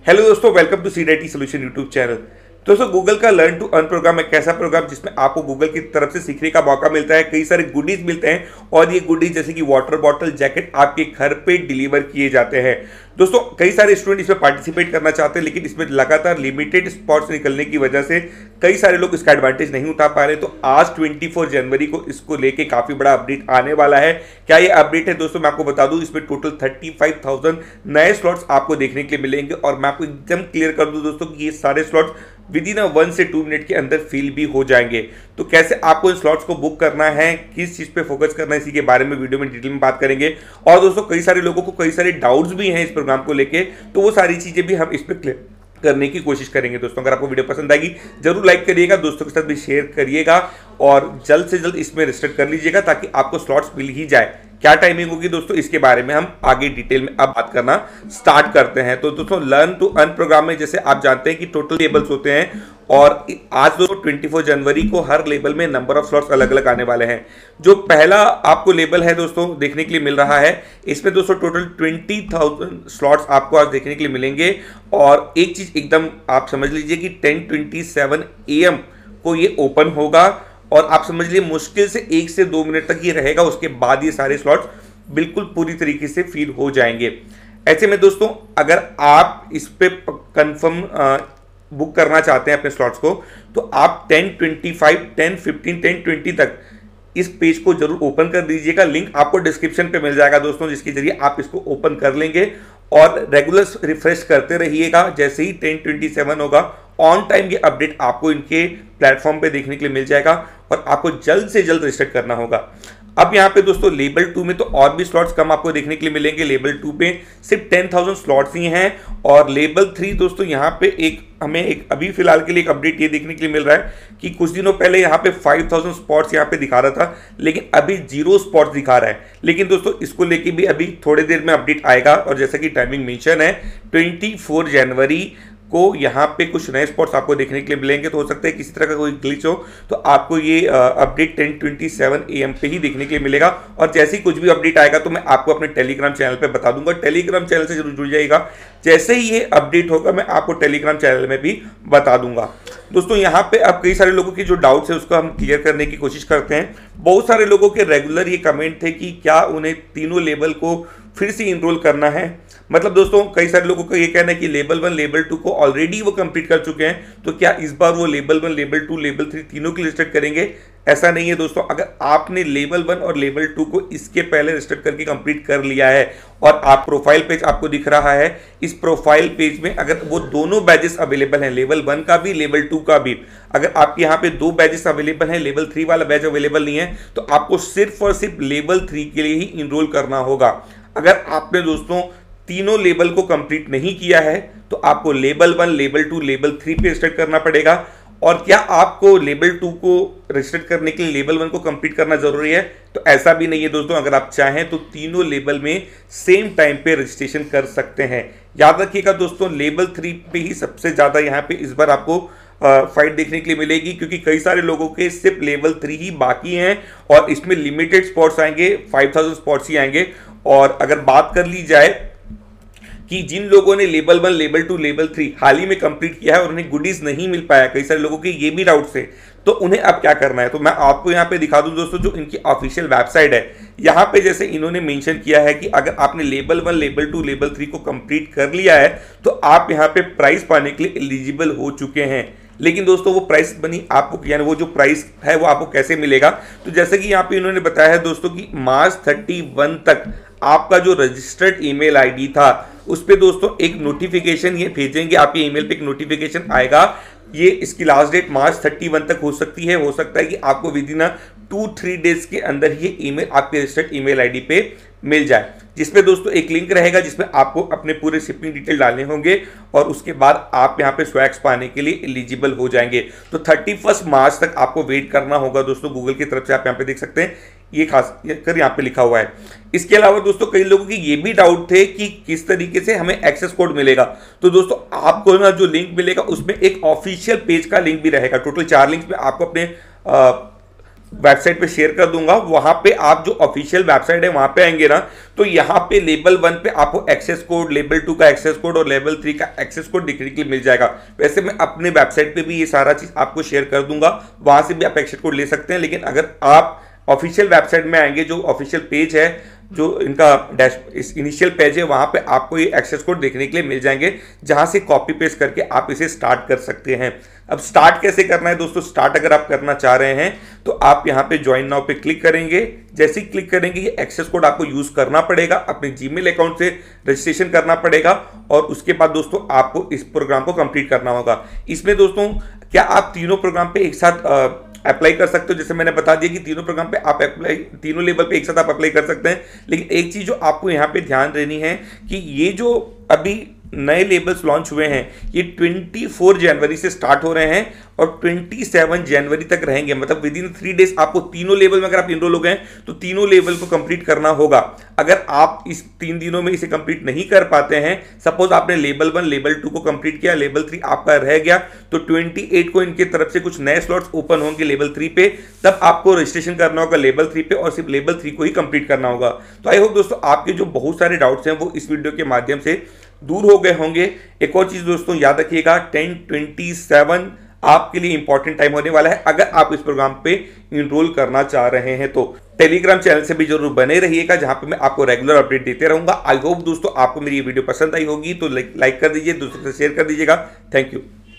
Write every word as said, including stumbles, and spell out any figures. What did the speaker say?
Hello दोस्तों, welcome to CDT solution YouTube channel. दोस्तों, Google का लर्न टू अर्न प्रोग्राम एक ऐसा प्रोग्राम जिसमें आपको गूगल की तरफ से सीखने का मौका मिलता है, कई सारे गुडीज मिलते हैं और ये गुडीज जैसे कि वाटर बॉटल, जैकेट आपके घर पे डिलीवर किए जाते हैं। दोस्तों, कई सारे स्टूडेंट इसमें पार्टिसिपेट करना चाहते हैं, लेकिन इसमें लगातार लिमिटेड स्पॉट्स निकलने की वजह से कई सारे लोग इसका एडवांटेज नहीं उठा पा रहे। तो आज चौबीस जनवरी को इसको लेके काफी बड़ा अपडेट आने वाला है। क्या ये अपडेट है दोस्तों, मैं आपको बता दूं, इसमें टोटल पैंतीस हज़ार नए स्लॉट्स आपको देखने के लिए मिलेंगे और मैं आपको एकदम क्लियर कर दूं दोस्तों कि ये सारे स्लॉट्स विद इन वन से टू मिनट के अंदर फिल भी हो जाएंगे। तो कैसे आपको इन स्लॉट्स को बुक करना है, किस चीज पे फोकस करना है, इसी के बारे में वीडियो में डिटेल में बात करेंगे। और दोस्तों, कई सारे लोगों को कई सारे डाउट्स भी हैं इस प्रोग्राम को लेके, तो वो सारी चीजें भी हम इस पे क्लियर करने की कोशिश करेंगे। दोस्तों, अगर आपको वीडियो पसंद आएगी जरूर लाइक करिएगा, दोस्तों के साथ भी शेयर करिएगा और जल्द से जल्द इसमें रजिस्टर कर लीजिएगा ताकि आपको स्लॉट्स मिल ही जाए। क्या टाइमिंग होगी दोस्तों, इसके बारे में हम आगे डिटेल में अब बात करना स्टार्ट करते हैं। तो दोस्तों, लर्न टू अर्न प्रोग्राम में जैसे आप जानते हैं कि टोटल लेबल्स होते हैं और आज दोस्तों चौबीस जनवरी को हर लेबल में नंबर ऑफ स्लॉट्स अलग अलग आने वाले हैं। जो पहला आपको लेबल है दोस्तों देखने के लिए मिल रहा है, इसमें दोस्तों टोटल बीस हज़ार स्लॉट्स आपको आज देखने के लिए मिलेंगे। और एक चीज एकदम आप समझ लीजिए कि ten twenty seven A M को ये ओपन होगा और आप समझ लीजिए मुश्किल से एक से दो मिनट तक ये रहेगा, उसके बाद ये सारे स्लॉट्स बिल्कुल पूरी तरीके से फिल हो जाएंगे। ऐसे में दोस्तों, अगर आप इस पे कंफर्म बुक करना चाहते हैं अपने स्लॉट्स को, तो आप ten twenty five, ten fifteen, ten twenty तक इस पेज को जरूर ओपन कर दीजिएगा। लिंक आपको डिस्क्रिप्शन पे मिल जाएगा दोस्तों, जिसके जरिए आप इसको ओपन कर लेंगे और रेगुलर रिफ्रेश करते रहिएगा। जैसे ही टेन ट्वेंटी सेवन होगा, ऑन टाइम ये अपडेट आपको इनके प्लेटफॉर्म पे देखने के लिए मिल जाएगा और आपको जल्द से जल्द रजिस्टर करना होगा। अब यहाँ पे दोस्तों लेवल टू में तो और भी स्लॉट्स कम आपको देखने के लिए मिलेंगे। लेवल टू पे सिर्फ टेन थाउज़ेंड स्लॉट्स ही हैं और लेवल थ्री दोस्तों यहाँ पे एक हमें एक अभी फिलहाल के लिए एक अपडेट ये देखने के लिए मिल रहा है कि कुछ दिनों पहले यहाँ पे फाइव थाउज़ेंड स्पॉट्स यहाँ पे दिखा रहा था, लेकिन अभी जीरो स्पॉट्स दिखा रहा है। लेकिन दोस्तों, इसको लेके भी अभी थोड़ी देर में अपडेट आएगा और जैसा कि टाइमिंग मेंशन है चौबीस जनवरी को यहाँ पे कुछ नए स्पॉट्स आपको देखने के लिए मिलेंगे। तो हो सकता है किसी तरह का कोई ग्लिच हो तो आपको ये update ten twenty seven A M पे ही देखने के लिए मिलेगा। और जैसे ही कुछ भी अपडेट आएगा तो मैं आपको अपने टेलीग्राम चैनल पे बता दूंगा। टेलीग्राम चैनल से जरूर जुड़ जाइएगा, जैसे ही ये अपडेट होगा मैं आपको टेलीग्राम चैनल में भी बता दूंगा। दोस्तों, यहाँ पे अब कई सारे लोगों के जो डाउट्स है उसको हम क्लियर करने की कोशिश करते हैं। बहुत सारे लोगों के रेगुलर ये कमेंट थे कि क्या उन्हें तीनों लेवल को फिर से इनरोल करना है। मतलब दोस्तों, कई सारे लोगों का ये कहना है कि लेवल वन लेवल टू को ऑलरेडी वो कंप्लीट कर चुके हैं, तो क्या इस बार वो level one level two level three तीनों के लिए रजिस्टर करेंगे। ऐसा नहीं है दोस्तों, अगर आपने लेवल वन और लेवल टू को इसके पहले रजिस्टर करके कंप्लीट कर लिया है और आप प्रोफाइल पेज आपको दिख रहा है, इस प्रोफाइल पेज में अगर वो दोनों बैचेस अवेलेबल हैं, लेवल वन का भी लेवल टू का भी, अगर आपके यहाँ पे दो बैचेस अवेलेबल हैं, लेवल थ्री वाला बैच अवेलेबल नहीं है, तो आपको सिर्फ और सिर्फ लेवल थ्री के लिए ही इनरोल करना होगा। अगर आपने दोस्तों तीनों लेवल को कंप्लीट नहीं किया है तो आपको level one level two level three पे रजिस्टर करना पड़ेगा। और क्या आपको लेवल टू को रजिस्टर करने के लिए लेवल वन को कंप्लीट करना जरूरी है, तो ऐसा भी नहीं है दोस्तों। अगर आप चाहें तो तीनों लेवल में सेम टाइम पे रजिस्ट्रेशन कर सकते हैं। याद रखिएगा दोस्तों, लेवल थ्री पे ही सबसे ज्यादा यहाँ पे इस बार आपको फाइट देखने के लिए मिलेगी, क्योंकि कई सारे लोगों के सिर्फ लेवल थ्री ही बाकी हैं और इसमें लिमिटेड स्पॉट्स आएंगे, फाइव थाउजेंड स्पॉट्स ही आएंगे। और अगर बात कर ली जाए कि जिन लोगों ने level one level two level three हाल ही में कंप्लीट किया है और उन्हें गुडीज नहीं मिल पाया, कई सारे लोगों के ये भी डाउट्स है, तो उन्हें अब क्या करना है। तो मैं आपको यहाँ पे दिखा दूं दोस्तों, जो इनकी ऑफिशियल वेबसाइट है, यहाँ पे जैसे इन्होंने मेंशन किया है कि अगर आपने level one level two level three को कंप्लीट कर लिया है तो आप यहाँ पे प्राइस पाने के लिए एलिजिबल हो चुके हैं। लेकिन दोस्तों, वो प्राइस बनी आपको, यानी वो जो प्राइस है वो आपको कैसे मिलेगा, तो जैसे कि यहाँ पे इन्होंने बताया है दोस्तों कि मार्च थर्टी वन तक आपका जो रजिस्टर्ड ईमेल आईडी था उस पे दोस्तों एक नोटिफिकेशन ये भेजेंगे, आपके ईमेल पे एक नोटिफिकेशन आएगा। ये इसकी last date March thirty one तक हो सकती है, हो सकता है कि आपको within two three days के अंदर ये ईमेल आपके रजिस्टर्ड ईमेल आईडी पे मिल जाए, जिसमें दोस्तों एक लिंक रहेगा जिसमें आपको अपने पूरे शिपिंग डिटेल डालने होंगे और उसके बाद आप यहाँ पे स्वैग्स पाने के लिए एलिजिबल हो जाएंगे। तो थर्टी फर्स्ट मार्च तक आपको वेट करना होगा दोस्तों। गूगल की तरफ से आप यहाँ पे देख सकते हैं, ये खास कर यहाँ पे लिखा हुआ है। इसके अलावा दोस्तों, कई लोगों की ये भी डाउट थे कि किस तरीके से हमें एक्सेस कोड मिलेगा। तो दोस्तों, आपको ना जो लिंक मिलेगा उसमें एक ऑफिशियल पेज का लिंक भी रहेगा। टोटल चार लिंक में आपको अपने आ, वेबसाइट पे शेयर कर दूंगा। वहां पे आप जो ऑफिशियल वेबसाइट है वहां पे आएंगे ना, तो यहाँ पे लेवल वन पे आपको एक्सेस कोड, लेवल टू का एक्सेस कोड और लेवल थ्री का एक्सेस कोड दिखने के लिए मिल जाएगा। वैसे मैं अपने वेबसाइट पे भी ये सारा चीज आपको शेयर कर दूंगा, वहां से भी आप एक्सेस कोड ले सकते हैं। लेकिन अगर आप ऑफिशियल वेबसाइट में आएंगे, जो ऑफिशियल पेज है, जो इनका डैश इस इनिशियल पेज है, वहां पे आपको ये एक्सेस कोड देखने के लिए मिल जाएंगे, जहां से कॉपी पेस्ट करके आप इसे स्टार्ट कर सकते हैं। अब स्टार्ट कैसे करना है दोस्तों? स्टार्ट अगर आप करना चाह रहे हैं तो आप यहां पे ज्वाइन नाउ पे क्लिक करेंगे। जैसे ही क्लिक करेंगे, ये एक्सेस कोड आपको यूज करना पड़ेगा, अपने जीमेल अकाउंट से रजिस्ट्रेशन करना पड़ेगा और उसके बाद दोस्तों आपको इस प्रोग्राम को कंप्लीट करना होगा। इसमें दोस्तों क्या आप तीनों प्रोग्राम पे एक साथ आ, अप्लाई कर सकते हो? जैसे मैंने बता दिया कि तीनों प्रोग्राम पे आप अप्लाई, तीनों लेवल पे एक साथ आप अप्लाई कर सकते हैं। लेकिन एक चीज जो आपको यहाँ पे ध्यान देनी है कि ये जो अभी नए लेबल्स लॉन्च हुए हैं, ये चौबीस जनवरी से स्टार्ट हो रहे हैं और सत्ताईस जनवरी तक रहेंगे। मतलब विद इन थ्री डेज आपको तीनों लेवल में, अगर आप इनरोल हो गए तो तीनों लेवल को कंप्लीट करना होगा। अगर आप इस तीन दिनों में इसे कंप्लीट नहीं कर पाते हैं, सपोज आपने लेवल वन, लेवल टू को कंप्लीट किया, लेवल थ्री आपका रह गया, तो अट्ठाईस को इनके तरफ से कुछ नए स्लॉट्स ओपन होंगे लेवल थ्री पे, तब आपको रजिस्ट्रेशन करना होगा लेवल थ्री पे और सिर्फ लेवल थ्री को ही कंप्लीट करना होगा। तो आई होप दोस्तों आपके जो बहुत सारे डाउट्स हैं वो इस वीडियो के माध्यम से दूर हो गए होंगे। एक और चीज दोस्तों याद रखिएगा, टेन ट्वेंटी सेवन आपके लिए इंपॉर्टेंट टाइम होने वाला है अगर आप इस प्रोग्राम पे इनरोल करना चाह रहे हैं तो। टेलीग्राम चैनल से भी जरूर बने रहिएगा, जहां पे मैं आपको रेगुलर अपडेट देते रहूंगा। आई होप दोस्तों आपको मेरी ये वीडियो पसंद आई होगी, तो लाइक कर दीजिए, दूसरों से शेयर कर दीजिएगा। Thank you.